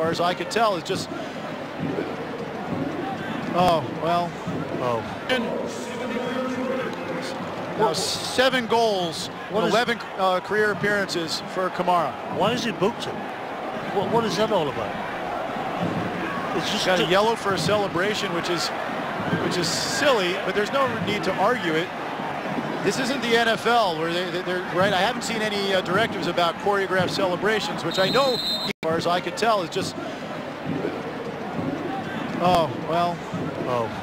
far as I could tell, is just, oh, well. Oh. Now 7 goals, 11 career appearances for Kamara. Why is he booked him? What is that all about? It's just got a yellow for a celebration, which is silly, but there's no need to argue it. This isn't the NFL where they're right. I haven't seen any directives about choreographed celebrations, which I know, as far as I could tell, is just, oh, well. Oh.